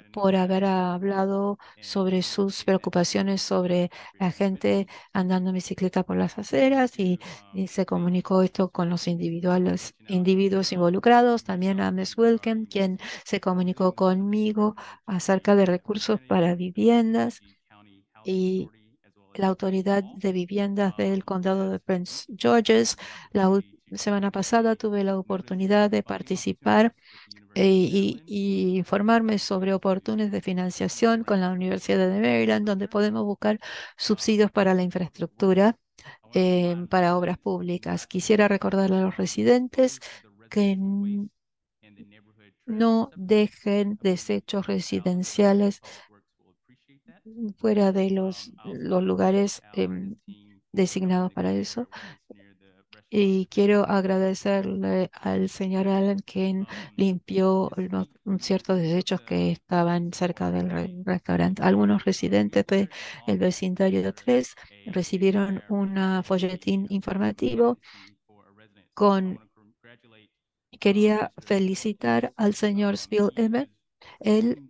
por haber hablado sobre sus preocupaciones sobre la gente andando en bicicleta por las aceras y, y se comunicó esto con los individuales, individuos involucrados. También a Miss Wilken, quien se comunicó conmigo acerca de recursos para viviendas y la Autoridad de Viviendas del Condado de Prince George's. La ul- semana pasada tuve la oportunidad de participar eh, y, y informarme sobre oportunidades de financiación con la Universidad de Maryland, donde podemos buscar subsidios para la infraestructura, eh, para obras públicas. Quisiera recordar a los residentes que n- no dejen desechos residenciales fuera de los, los lugares em, designados para eso. Y quiero agradecerle al señor Allen quien limpió unos- un ciertos desechos que estaban cerca del re- restaurante. Algunos residentes del vecindario tres recibieron un folletín informativo con... Quería felicitar al señor Spiel Emmett. Él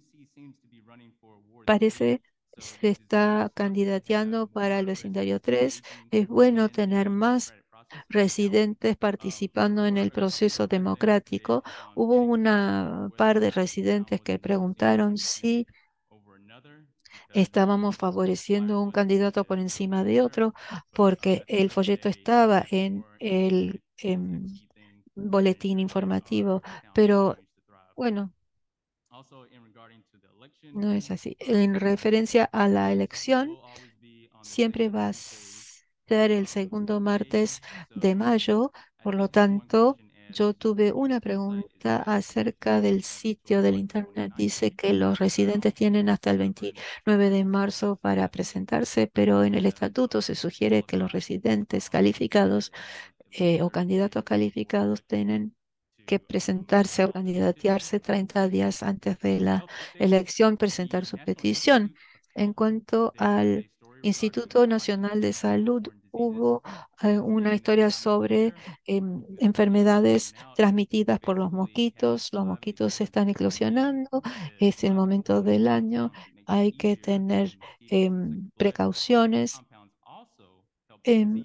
parece se está candidateando para el vecindario tres. Es bueno tener más residentes participando en el proceso democrático. Hubo una par de residentes que preguntaron si estábamos favoreciendo un candidato por encima de otro, porque el folleto estaba en el em, boletín informativo, pero bueno, no es así. En referencia a la elección, siempre va a ser el segundo martes de mayo. Por lo tanto, yo tuve una pregunta acerca del sitio del internet. Dice que los residentes tienen hasta el veintinueve de marzo para presentarse, pero en el estatuto se sugiere que los residentes calificados eh, o candidatos calificados tienen que presentarse o candidatearse treinta días antes de la elección, presentar su petición. En cuanto al Instituto Nacional de Salud, hubo eh, una historia sobre em, enfermedades transmitidas por los mosquitos. Los mosquitos se están eclosionando, es el momento del año, hay que tener em, precauciones. em,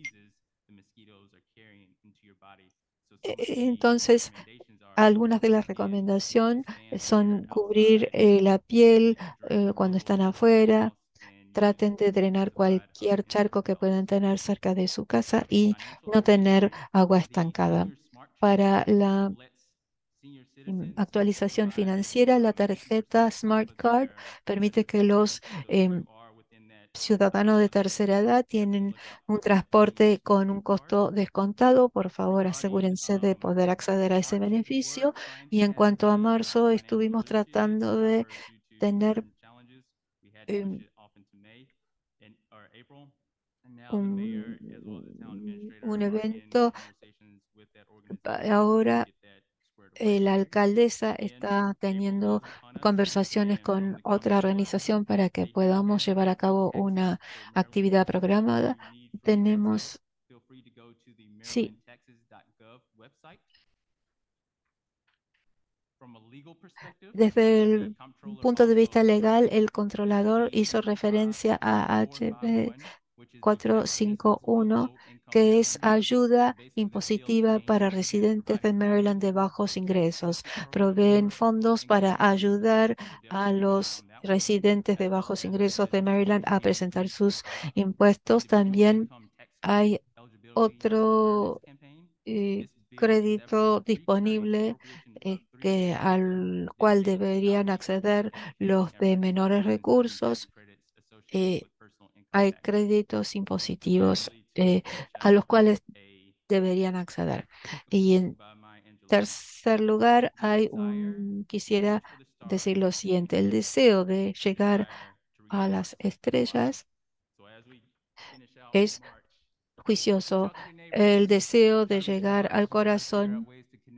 e- e- entonces, algunas de las recomendaciones son cubrir eh, la piel eh, cuando están afuera. Traten de drenar cualquier charco que puedan tener cerca de su casa y no tener agua estancada. Para la mm, actualización financiera, la tarjeta Smart Card permite que los em, ciudadanos de tercera edad tienen un transporte con un costo descontado. Por favor, asegúrense de poder acceder a ese beneficio. Y en cuanto a marzo, estuvimos tratando de tener em, un, un evento. Pa- Ahora eh, la alcaldesa está teniendo conversaciones con otra organización para que podamos llevar a cabo una actividad programada. Tenemos, sí, desde el punto de vista legal, el controlador hizo referencia a H B cuatrocientos cincuenta y uno, que es ayuda impositiva para residentes de Maryland de bajos ingresos. Proveen fondos para ayudar a los residentes de bajos ingresos de Maryland a presentar sus impuestos. También hay otro eh, crédito disponible eh, que, al cual deberían acceder los de menores recursos. Eh, Hay créditos impositivos eh, a los cuales deberían acceder. Y en tercer lugar, hay un, quisiera decir lo siguiente, el deseo de llegar a las estrellas es juicioso. El deseo de llegar al corazón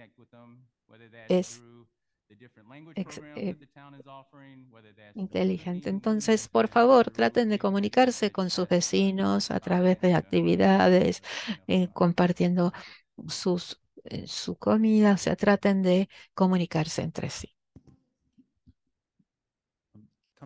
es ex- eh, inteligente. Entonces, por favor, traten de comunicarse con sus vecinos a través de actividades, eh, compartiendo sus, eh, su comida, o sea, traten de comunicarse entre sí.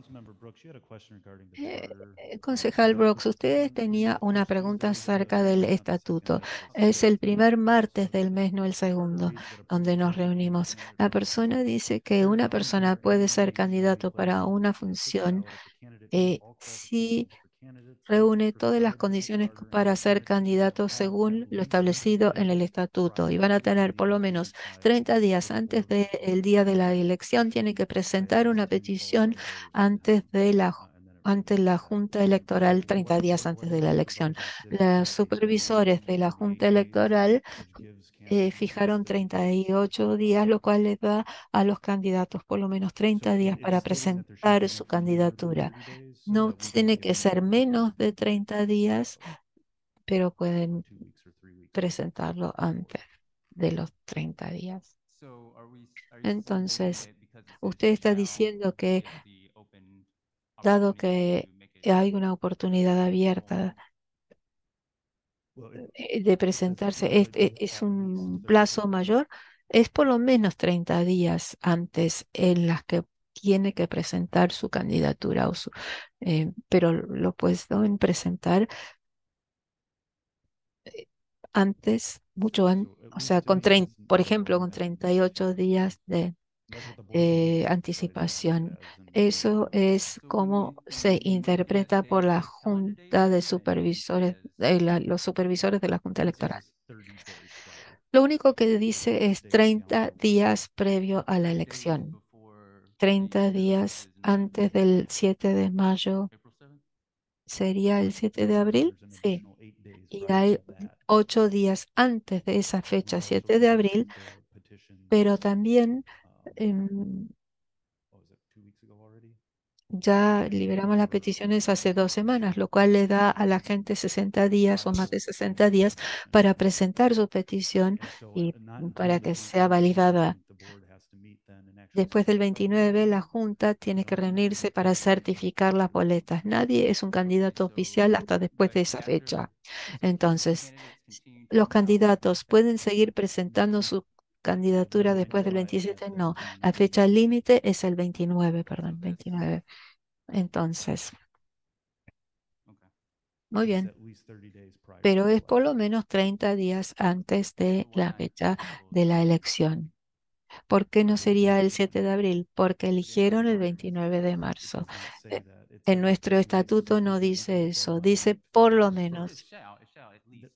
Councilmember Brooks, you had a question regarding the Eh, charter. eh, um, Concejal so Brooks, the usted Monday tenía before una Tuesday pregunta is the acerca first del day, not the second, estatuto. like the Es el fifth. primer martes So del the mes, no el charter segundo, reads that a donde person nos can become a reunimos. candidate La for a position. persona dice que There una are persona candidates puede and ser the charter candidato para places una a quick función ballot. If a candidate meets eh, all si qualifications for candidates reúne todas las prescribed in the condiciones charter and para the ser candidate will candidato have según at lo least thirty establecido en el days estatuto y prior van a to the tener por lo election menos time treinta for días the antes board to del día de la elección. Tienen que presentar una petición antes de la ju- ante la Junta Electoral treinta días antes de la elección. Los supervisores de la Junta Electoral eh, fijaron treinta y ocho días, lo cual les da a los candidatos por lo menos treinta días para presentar su candidatura. No tiene que ser menos de treinta días, pero pueden presentarlo antes de los treinta días. So are we, s- are you saying Entonces, that because it says usted está shall, diciendo we que have the open dado opportunity que to make it hay una oportunidad abierta eh, de presentarse, este es un plazo mayor, es por lo menos treinta días antes en las que tiene que presentar su candidatura, o su- eh, pero lo pueden presentar antes, mucho antes, o sea, con treinta, por ejemplo, con treinta y ocho días de eh, anticipación. Eso es So when como we, when se we move that interpreta por day la to calendar days, Junta de it Supervisores, says eh, la- los supervisores de la Junta All it says Electoral. is thirty days prior. Lo único que So dice thirty es days treinta calendar month. días previo a la thirty days elección, before the treinta deadline, días which is antes del siete de mayo. April seventh. ¿Sería el siete de And then abril? there's an Sí. additional eight days Y prior hay to that. ocho días antes de esa We fecha, also siete de issued abril, the petitions, pero también um, em, what was it, two weeks ago already? ya Just liberamos las for peticiones the hace dos candidates semanas, lo to cual le submit da a their la gente sesenta días o files más de and sesenta días petitions para and- presentar su petición and so, y uh, not para including que that week sea of the validada. twenty-ninth, the board has to meet then and actually Después del certify the veintinueve, ballots. la Junta tiene que But ultimately, reunirse para the candidates certificar las to- boletas. Nadie es un candidato so- oficial hasta después but de esa after- fecha. so Entonces, candidates continue to los file candidatos after pueden the seguir twenty-seventh? presentando su The candidatura deadline después to del file is veintisiete. No, la fifteen fecha days. límite es el veintinueve, perdón, So that's- veintinueve. Entonces, Okay. muy It's bien. at least thirty days prior to Pero the es por lo election. menos treinta días antes de So why la not fecha April de la seventh? elección. ¿Por qué no sería el siete de abril? Porque eligieron el It veintinueve de marzo. does not say Eh, that. It En says nuestro at least estatuto no within the dice eso, deadline dice for por the lo So it menos, says shall, it shall, at least.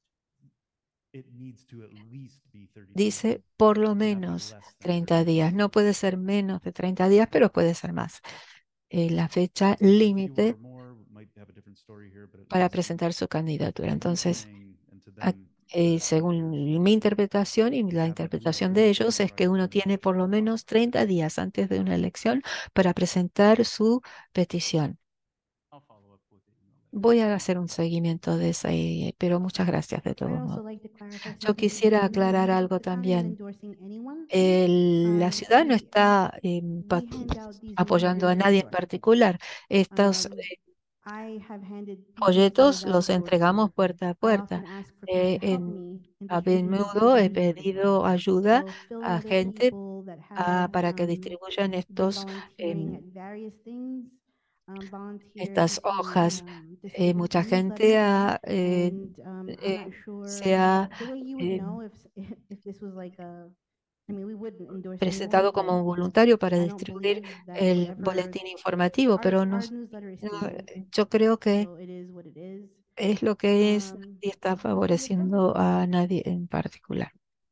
It needs to at least be thirty days. dice por lo It cannot be menos less than treinta thirty días. days. No puede ser menos de treinta días, pero puede ser más. Eh, la fecha If it's fewer límite or more, we might have a different story here, but at para least presentar su candidatura. what we're Entonces, saying, and to a- them, eh, their según interpretation, mi interpretación y you la have at least interpretación thirty de days ellos, es que prior uno to an tiene por election lo to file menos a treinta petition. días antes de una elección para presentar su petición. I'll follow up with the email later. Voy a hacer un seguimiento de esa, eh, pero muchas gracias de I'd todos also modos. like to clarify Yo something. quisiera Um, aclarar algo the town isn't también. endorsing anyone. El- la Um, ciudad no we- está em, pa- we hand out these apoyando a newsletters nadie door en to door. particular. Estos Um, eh, I have handed these folletos newsletters out los door to door. entregamos puerta a I puerta. often ask for people Eh, to help en, me in a distributing these menudo he these newsletters. pedido ayuda So filling a other gente people that ah, have para que um, distribuyan been estos, volunteering em, at various things, um, volunteered estas to hojas. um, Eh, distribute the mucha gente newsletters. ha, eh, And um, I'm eh, not se sure ha the way you would eh, know if if, if this was like a. I mean, we wouldn't endorse presentado anyone, but como un voluntario para I don't distribuir believe that el whatever boletín informativo, our, pero no, our newsletter is no, stated. yo creo que So it is what it is. es lo que es Um, y está favoreciendo a nadie en particular.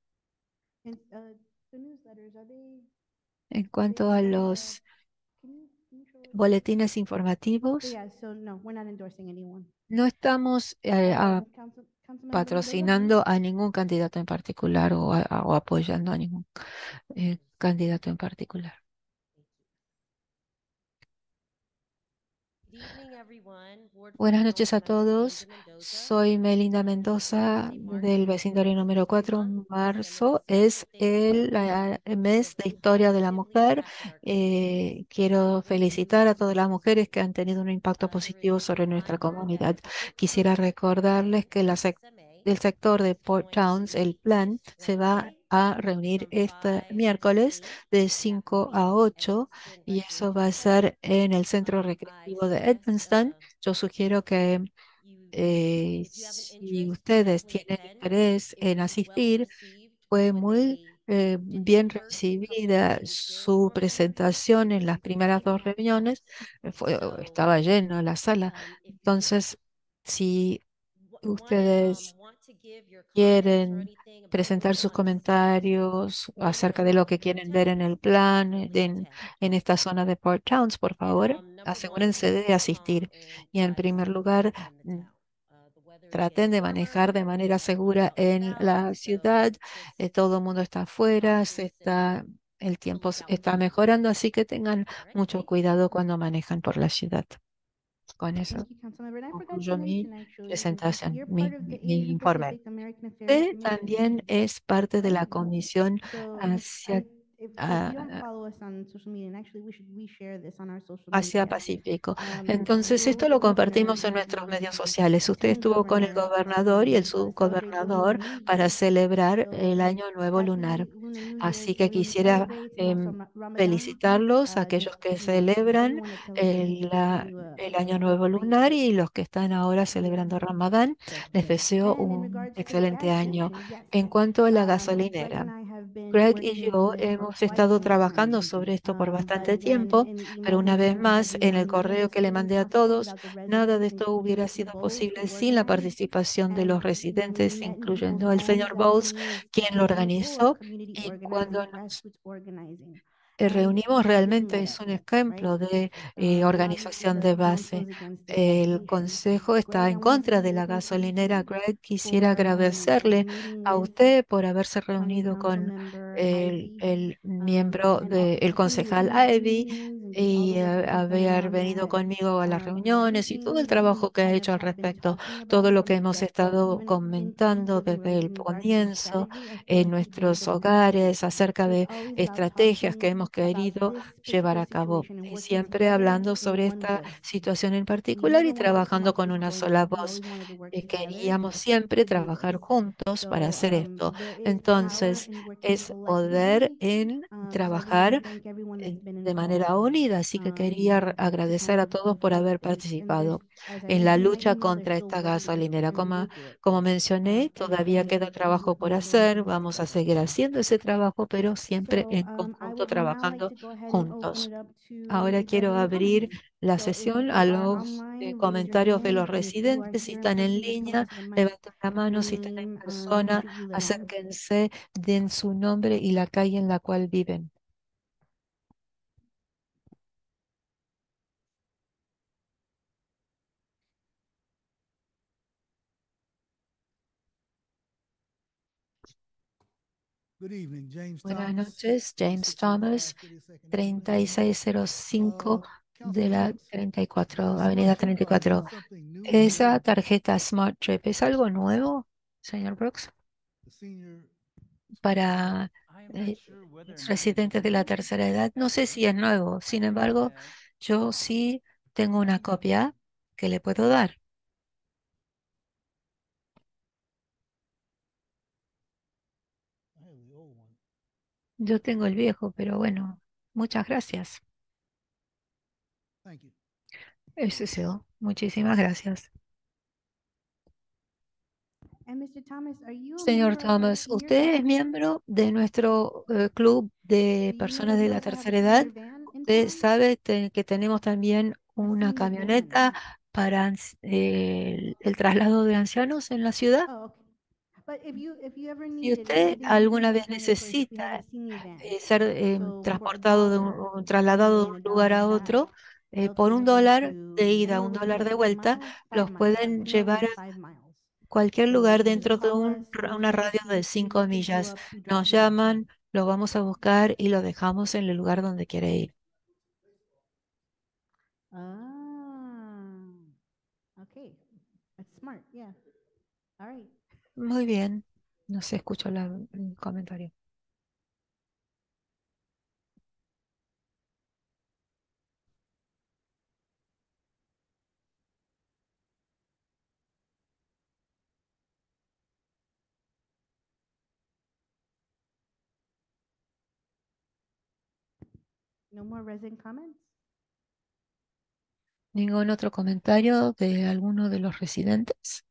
and uh, the newsletters, are they? En are cuanto they a part of the- los can you- can you show it? boletines So informativos, yeah, so no, we're not endorsing anyone. no estamos eh, a- Um, Council, Councilmember Mendoza? patrocinando a ningún candidato en particular o, a- a- o apoyando a ningún eh, candidato en particular. Good evening, everyone. Ward four Buenas noches a Councilmember todos. Melinda Mendoza. Soy Melinda Um, Mendoza Tuesday, March del fourth, vecindario número History cuatro. Month, Marzo celebrates es Thanksgiving el Day. ah, We mes have de historia de la positively mujer. impacted our Eh, communities. quiero Women felicitar a todas las leaders. mujeres que han tenido un impacto Uh, there is positivo a sobre nuestra reminder comunidad. that the Port Quisiera Towns recordarles que la Plan sec- S M A del sector de is Port going Towns, to el meet plan this se va Wednesday a reunir este miércoles de cinco a ocho y eso va a ser en el Centro Recreativo de Edmonston. Yo sugiero que eh, si ustedes tienen interés en asistir, fue muy eh, bien recibida su presentación en las primeras dos reuniones. eh, Fue, estaba lleno la sala. Entonces, si ustedes quieren presentar sus comentarios acerca de lo que quieren ver en el plan, eh, de- en, en esta zona de Port Towns, por favor, asegúrense de asistir. Y en primer lugar, mm, traten de manejar de manera segura en la ciudad. eh, todo el mundo está afuera, se está, el tiempo se está mejorando, así que tengan mucho cuidado cuando manejan por la ciudad. Con eso Thank you, Councilmember. And I forgot to concluyo mi mention actually, presentación, you're mi, part of the mi- mi Asian informe. Pacific American Affairs Usted Committee. también es parte de la Okay. comisión So hacia, I, if, so if you don't ah, follow us on social media, and actually we should reshare this on our social Asia media. Pacífico. Um, Entonces, you were esto with the lo governor, compartimos en nuestros the medios sociales. Usted lieutenant estuvo con el governor, gobernador y el to uh, celebrate the Lunar subgobernador New para Year. celebrar So el Año Nuevo Lunar. happy Lunar New Year Así to que everyone who quisiera celebrates, and em, also Ra- Ramadan. felicitarlos a Uh, aquellos just, que you know, to celebran everyone that celebrates, el, wishing la- you a, el a Año a Nuevo great Lunar y los que están ahora year. celebrando Ramadán. Les deseo And in un regards to the excelente gas año. station, yes, En cuanto a la um, Greg gasolinera, and I have been Greg y working yo on this for hemos quite estado some trabajando time. sobre esto por Um, but bastante again, tiempo, in the pero emails una and vez things that más, en el everyone, none of correo this que le would be mandé a possible todos, without the nada de residents, esto including hubiera Mister sido Bowles, who posible sin la organized. participación de And los when we residentes, met in people's incluyendo el homes, señor that to Bowles, me is quien lo example of organizó. community Y organizing, cuando nos grassroots organizing. eh, And reunimos, they didn't realmente let es up, un right? ejemplo de eh, Um, obviously, organización the de council base. is against the gas El station. consejo está Greg, I en want to contra say de la thank you gasolinera. Greg, quisiera for um, agradecerle meeting a with usted por haberse County reunido Council con Member el, Ivy, el um, miembro and all, del attending the concejal community Ivy meetings and just all y the work eh, that you've done haber around venido that. conmigo a las Um, reuniones y todo el everything that we trabajo que ha kind of hecho al have been respecto, talking todo about lo from que the hemos get-go, estado even into comentando February desde el in regards to comienzo strategy, I feel en like we've been nuestros getting there. hogares acerca So it's de always about estrategias que talking hemos about querido this llevar particular a cabo, situation and y working siempre together hablando in sobre one esta voice. situación en We particular never y wanted to come trabajando off con as una joining sola up. We voz. always wanted to work Eh, together queríamos siempre to do trabajar this. juntos para So hacer um, esto. there is power Entonces, in working es poder collectively. en Um, so I just want to trabajar thank everyone eh, that's been de involved. manera unida, así que quería Um, r- to kind agradecer a of todos of por help haber and and there's, participado as I en la mentioned in my lucha email, there's contra still esta work to do gasolinera. and we Como, will do it. como Um, mencioné, I just todavía wanted queda to close trabajo with por these words hacer, and let's vamos a go. seguir haciendo ese trabajo, pero siempre So en um, I conjunto, would now like trabajando to go ahead and open juntos. it up to Ahora quiero resident abrir comments. la So if sesión a you are los eh, online, raise your comentarios de hand, los and if you are residentes. Si here in están en person, just come up línea, to the mic, levanten la mano. your Si están en name, um, and the persona, street you live on. acérquense, den su nombre y la calle en la cual viven. Buenas noches, James Thomas, treinta y seis cero cinco de la treinta y cuatro, Avenida treinta y cuatro. ¿Esa tarjeta Smart Trip es algo nuevo, señor Brooks, para I am not eh, sure whether or not it residentes de is la new. tercera edad? No sé si es nuevo, sin I embargo, have yo sí tengo una copia que le puedo dar. Yo tengo el viejo, pero bueno, muchas gracias. Eso es todo. Muchísimas gracias. And Mister Thomas, are you a Señor member of our Thomas, senior ¿usted es club? miembro de nuestro eh, club de Do you know personas that de we la also have a tercera edad? senior van in Usted town? sabe te- que tenemos también A una senior van. camioneta para ans- eh, el, el traslado de ancianos en la ciudad. Oh, okay. But if you if you ever Si need it, if usted anything ever alguna vez does run its course, we necesita have a senior van. eh, ser eh, So for a transportado de un, dollar, un for trasladado de anybody un in a lugar dollar a side, otro, eh, they'll por take un us dólar de into ida, anywhere un between dólar de five vuelta, miles, five los miles. Five, pueden two miles llevar is a five miles. cualquier So lugar you just dentro de call un us, ra- we'll una come to radio see de you, we cinco will pick you millas. up, we drop Nos you off. llaman, lo vamos a buscar y lo dejamos en el lugar donde quiere ir. Ah, okay. That's smart, yeah. All right. Muy bien. No se escuchó la- el comentario. No more resident comments? ¿Ningún otro comentario de alguno de los residentes?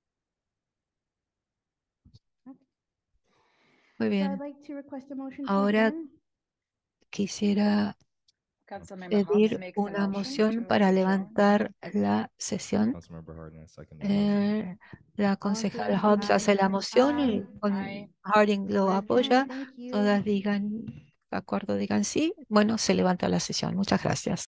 Muy So I'd bien. like to request a motion to Ahora adjourn. quisiera Councilmember Hobbs pedir makes a una motion moción to para adjourn. levantar la sesión. Councilmember Harden, second the motion. Eh, la All in concejal favor, say Hobbs aye. hace la moción y Aye. con Aye. Harding lo We're apoya. adjourned. Thank you. Todas digan, de acuerdo, digan sí. Bueno, se levanta la sesión. Muchas gracias.